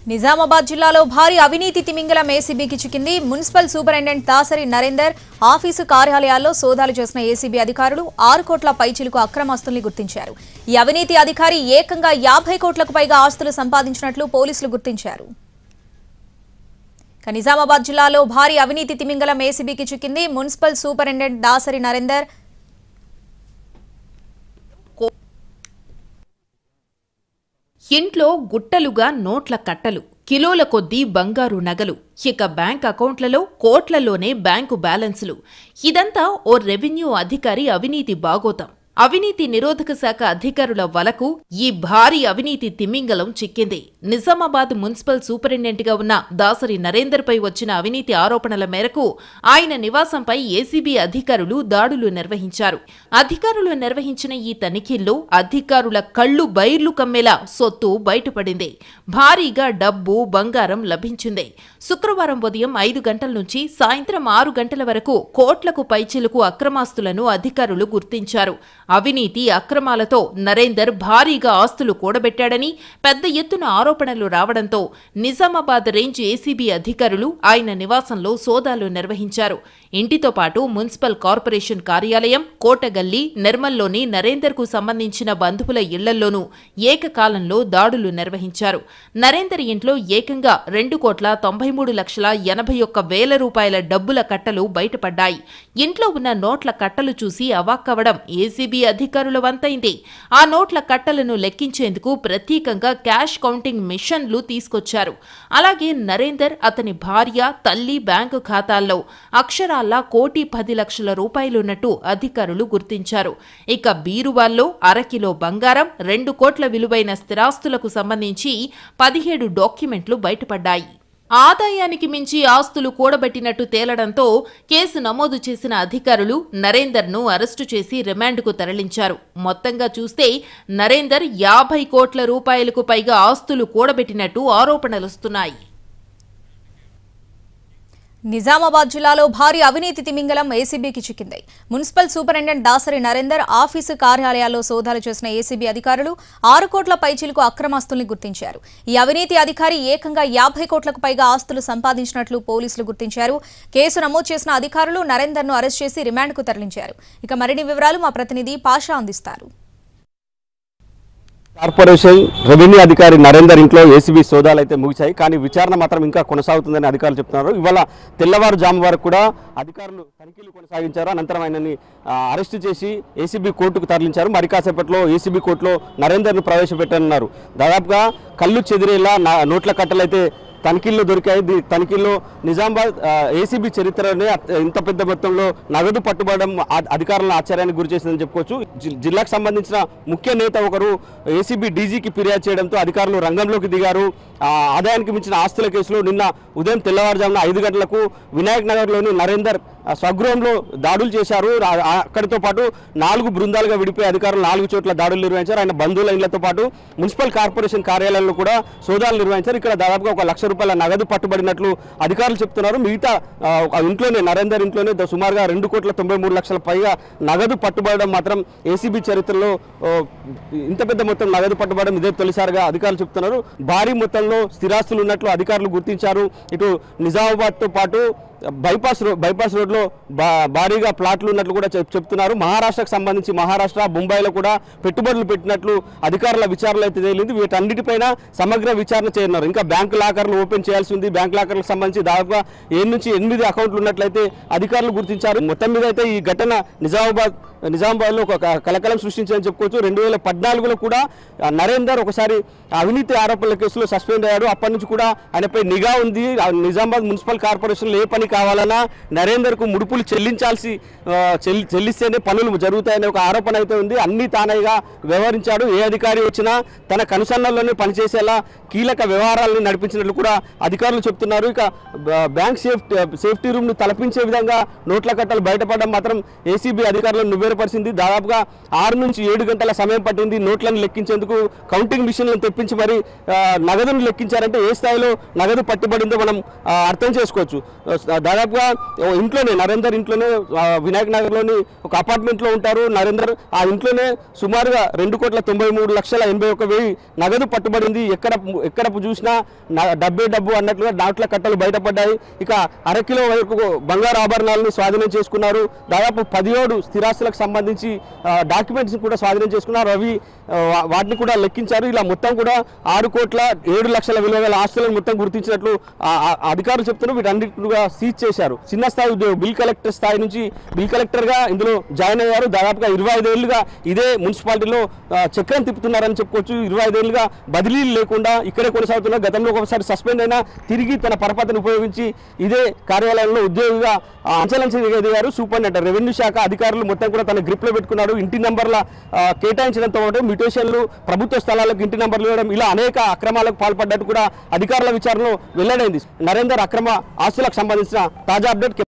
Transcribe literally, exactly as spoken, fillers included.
నిజామాబాద్ జిల్లాలో భారీ అవినీతి తిమింగలం ఏసీబీకి చిక్కింది. Municipal superintendent Dasari Narender office కార్యాలయాల్లో సోదాలు చేసిన ఏసీబీ అధికారులు ఆరు కోట్ల పైచిలుకు అక్రమాస్తుల్ని గుర్తించారు. ఈ అవినీతి అధికారి ఏకంగా యాభై కోట్లకు పైగా ఆస్తులు సంపాదించినట్లు పోలీసులు గుర్తించారు. నిజామాబాద్ జిల్లాలో భారీ అవినీతి తిమింగలం ఏసీబీకి చిక్కింది. మున్సిపల్ సూపరింటెండెంట్ దాసరి నరేందర్ ఇంట్లో గుట్టలుగా నోట్ల కట్టలు, కిలోల కొద్దీ బంగారు నగలు, ఇక బ్యాంక్ అకౌంట్లలో కోట్లలోనే బ్యాంకు బ్యాలెన్సులు. ఇదంతా ఓ రెవెన్యూ అధికారి అవినీతి బాగోతం. అవినీతి నిరోధక శాఖ అధికారుల వలకు ఈ భారీ అవినీతి తిమింగలం చిక్కింది. నిజామాబాద్ మున్సిపల్ సూపరింటెండెంట్గా ఉన్న దాసరి నరేందర్పై వచ్చిన అవినీతి ఆరోపణల మేరకు ఆయన నివాసంపై ఏసీబీ అధికారులు దాడులు నిర్వహించారు. అధికారులు నిర్వహించిన ఈ తనిఖీల్లో అధికారుల కళ్లు బైర్లు కమ్మేలా సొత్తు బయటపడింది. భారీగా డబ్బు, బంగారం లభించింది. శుక్రవారం ఉదయం ఐదు గంటల నుంచి సాయంత్రం ఆరు గంటల వరకు కోట్లకు పైచిలుకు అక్రమాస్తులను అధికారులు గుర్తించారు. అవినీతి అక్రమాలతో నరేందర్ భారీగా ఆస్తులు కూడబెట్టాడని పెద్ద ఎత్తున ఆరోపణలు రావడంతో నిజామాబాద్ రేంజ్ ఏసీబీ అధికారులు ఆయన నివాసంలో సోదాలు నిర్వహించారు. ఇంటితో పాటు మున్సిపల్ కార్పొరేషన్ కార్యాలయం, కోటగల్లి, నిర్మల్లోని నరేందర్కు సంబంధించిన బంధువుల ఇళ్లల్లోనూ ఏకకాలంలో దాడులు నిర్వహించారు. నరేందర్ ఇంట్లో ఏకంగా రెండు కోట్ల తొంభై మూడు లక్షల ఎనభై ఒక్క వేల రూపాయల డబ్బుల కట్టలు బయటపడ్డాయి. ఇంట్లో ఉన్న నోట్ల కట్టలు చూసి అవాక్కవడం ఏసీబీ అధికారుల వంతైంది. ఆ నోట్ల కట్టలను లెక్కించేందుకు ప్రత్యేకంగా క్యాష్ కౌంటింగ్ మిషన్లు తీసుకొచ్చారు. అలాగే నరేందర్, అతని భార్య, తల్లి బ్యాంకు ఖాతాల్లో అక్షరాల్లా కోటి పది లక్షల రూపాయలున్నట్టు అధికారులు గుర్తించారు. ఇక బీరువాల్లో అరకిలో బంగారం, రెండు కోట్ల విలువైన స్థిరాస్తులకు సంబంధించి పదిహేడు డాక్యుమెంట్లు బయటపడ్డాయి. ఆదాయానికి మించి ఆస్తులు కూడబెట్టినట్టు తేలడంతో కేసు నమోదు చేసిన అధికారులు నరేందర్ను అరెస్టు చేసి రిమాండ్కు తరలించారు. మొత్తంగా చూస్తే నరేందర్ యాభై కోట్ల రూపాయలకు పైగా ఆస్తులు కూడబెట్టినట్టు ఆరోపణలొస్తున్నాయి. నిజామాబాద్ జిల్లాలో భారీ అవినీతి తిమింగలం ఏసీబీకి చిక్కింది. Municipal superintendent Dasari Narender office కార్యాలయాల్లో సోదాలు చేసిన ఏసీబీ అధికారులు ఆరు కోట్ల పైచిలుకు అక్రమాస్తుల్ని గుర్తించారు. ఈ అవినీతి అధికారి ఏకంగా యాభై కోట్లకు పైగా ఆస్తులు సంపాదించినట్లు పోలీసులు గుర్తించారు. కేసు నమోదు చేసిన అధికారులు నరేందర్ను అరెస్ట్ చేసి రిమాండ్కు తరలించారు. ఇక మరిన్ని వివరాలు మా ప్రతినిధి పాషా అందిస్తారు. కార్పొరేషన్ రెవెన్యూ అధికారి నరేందర్ ఇంట్లో ఏసీబీ సోదాలు అయితే ముగిశాయి. కానీ విచారణ మాత్రం ఇంకా కొనసాగుతుందని అధికారులు చెప్తున్నారు. ఇవాళ తెల్లవారుజాము వరకు కూడా అధికారులు తనిఖీలు కొనసాగించారు. అనంతరం ఆయనని అరెస్టు చేసి ఏసీబీ కోర్టుకు తరలించారు. మరి కాసేపట్లో ఏసీబీ కోర్టులో నరేందర్ను ప్రవేశపెట్టనున్నారు. దాదాపుగా కళ్ళు చెదిరేలా నోట్ల కట్టలు అయితే తనిఖీల్లో దొరికాయి. తనిఖీల్లో నిజామాబాద్ ఏసీబీ చరిత్రనే ఇంత పెద్ద మొత్తంలో నగదు పట్టుబడడం అధికారులను ఆశ్చర్యానికి గురి చేసిందని చెప్పుకోవచ్చు. జిల్లాకు సంబంధించిన ముఖ్య నేత ఒకరు ఏసీబీ డీజీకి ఫిర్యాదు చేయడంతో అధికారులు రంగంలోకి దిగారు. ఆదాయానికి మించిన ఆస్తుల కేసులో నిన్న ఉదయం తెల్లవారుజామున ఐదు గంటలకు వినాయక్ నగర్లోని నరేందర్ స్వగృహంలో దాడులు చేశారు. అక్కడితో పాటు నాలుగు బృందాలుగా విడిపోయి అధికారులు నాలుగు చోట్ల దాడులు నిర్వహించారు. ఆయన బంధువుల ఇళ్లతో పాటు మున్సిపల్ కార్పొరేషన్ కార్యాలయంలో కూడా సోదాలు నిర్వహించారు. ఇక్కడ దాదాపుగా ఒక లక్ష రూపాయల నగదు పట్టుబడినట్లు అధికారులు చెప్తున్నారు. మిగతా ఇంట్లోనే నరేందర్ ఇంట్లోనే సుమారుగా రెండు కోట్ల తొంభై మూడు లక్షల పైగా నగదు పట్టుబడడం మాత్రం ఏసీబీ చరిత్రలో ఇంత పెద్ద మొత్తం నగదు పట్టుబడడం ఇదే తొలిసారిగా అధికారులు చెప్తున్నారు. భారీ మొత్తంలో స్థిరాస్తులు ఉన్నట్లు అధికారులు గుర్తించారు. ఇటు నిజామాబాద్తో పాటు బైపాస్ రోడ్ బైపాస్ రోడ్లో భారీగా ప్లాట్లు ఉన్నట్లు కూడా చెప్తున్నారు. మహారాష్ట్రకు సంబంధించి మహారాష్ట్ర, ముంబైలో కూడా పెట్టుబడులు పెట్టినట్లు అధికారుల విచారణలో అయితే తేలింది. వీటన్నిటిపైన సమగ్ర విచారణ చేయనున్నారు. ఇంకా బ్యాంకు లాకర్లు ఓపెన్ చేయాల్సి ఉంది. బ్యాంకు లాకర్లకు సంబంధించి దాదాపుగా ఏడు నుంచి ఎనిమిది అకౌంట్లు ఉన్నట్లయితే అధికారులు గుర్తించారు. మొత్తం మీద అయితే ఈ ఘటన నిజామాబాద్ నిజామాబాద్లో ఒక కలకలం సృష్టించారని చెప్పుకోవచ్చు. రెండు వేల పద్నాలుగులో కూడా నరేందర్ ఒకసారి అవినీతి ఆరోపణల కేసులో సస్పెండ్ అయ్యాడు. అప్పటి నుంచి కూడా ఆయనపై నిఘా ఉంది. నిజామాబాద్ మున్సిపల్ కార్పొరేషన్లో ఏ పని కావాలన్నా నరేందర్కు ముడుపులు చెల్లించాల్సి చెల్లిస్తేనే పనులు జరుగుతాయనే ఒక ఆరోపణ అయితే ఉంది. అన్ని తానైగా వ్యవహరించాడు. ఏ అధికారి వచ్చినా తన కనుసన్నల్లోనే పనిచేసేలా కీలక వ్యవహారాలను నడిపించినట్లు కూడా అధికారులు చెప్తున్నారు. ఇక బ్యాంక్ సేఫ్టీ సేఫ్టీ రూమ్ను తలపించే విధంగా నోట్ల కట్టలు బయటపడడం మాత్రం ఏసీబీ అధికారులను నువ్వేరపరిచింది. దాదాపుగా ఆరు నుంచి ఏడు గంటల సమయం పట్టింది నోట్లను లెక్కించేందుకు. కౌంటింగ్ మిషన్లను తెప్పించి మరి నగదును లెక్కించారంటే ఏ స్థాయిలో నగదు పట్టుబడిందో మనం అర్థం చేసుకోవచ్చు. దాదాపుగా ఇంట్లోనే నరేందర్ ఇంట్లోనే వినాయక్ నగర్లోని ఒక అపార్ట్మెంట్లో ఉంటారు నరేందర్. ఆ ఇంట్లోనే సుమారుగా రెండు కోట్ల తొంభై మూడు లక్షల ఎనభై ఒక వెయ్యి నగదు పట్టుబడింది. ఎక్కడ ఎక్కడ చూసినా డబ్బే డబ్బు అన్నట్లుగా దాంట్లో కట్టలు బయటపడ్డాయి. ఇక అరకిలో వరకు బంగారు ఆభరణాలను స్వాధీనం చేసుకున్నారు. దాదాపు పదిహేడు స్థిరాస్తులకు సంబంధించి డాక్యుమెంట్స్ కూడా స్వాధీనం చేసుకున్నారు. అవి వాటిని కూడా లెక్కించారు. ఇలా మొత్తం కూడా ఆరు కోట్ల ఏడు లక్షల విలువ గల ఆస్తులను మొత్తం గుర్తించినట్లు అధికారులు చెప్తున్నారు. వీటన్నిటిగా సీజ్ చేశారు. చిన్న స్థాయి ఉద్యోగం బిల్ కలెక్టర్ స్థాయి నుంచి బిల్ కలెక్టర్గా ఇందులో జాయిన్ అయ్యారు. దాదాపుగా ఇరవై ఐదేళ్లుగా ఇదే మున్సిపాలిటీలో చక్రం తిప్పుతున్నారని చెప్పుకోవచ్చు. ఇరవై ఐదేళ్లుగా బదిలీలు లేకుండా ఇక్కడే కొనసాగుతున్నారు. గతంలో ఒకసారి సస్పెండ్ అయినా తిరిగి తన పరపతిని ఉపయోగించి ఇదే కార్యాలయంలో ఉద్యోగిగా అంచెలంచె ఎదిగారు. సూపరింటెండెంట్ రెవెన్యూ శాఖ అధికారులు మొత్తం కూడా తన గ్రిప్లో పెట్టుకున్నాడు. ఇంటి నంబర్ల కేటాయించడంతో పాటు మ్యూటేషన్లు, ప్రభుత్వ స్థలాలకు ఇంటి నంబర్లు ఇవ్వడం, ఇలా అనేక అక్రమాలకు పాల్పడ్డట్టు కూడా అధికారుల విచారణలో వెల్లడైంది. నరేందర్ అక్రమ ఆస్తులకు సంబంధించిన తాజా అప్డేట్.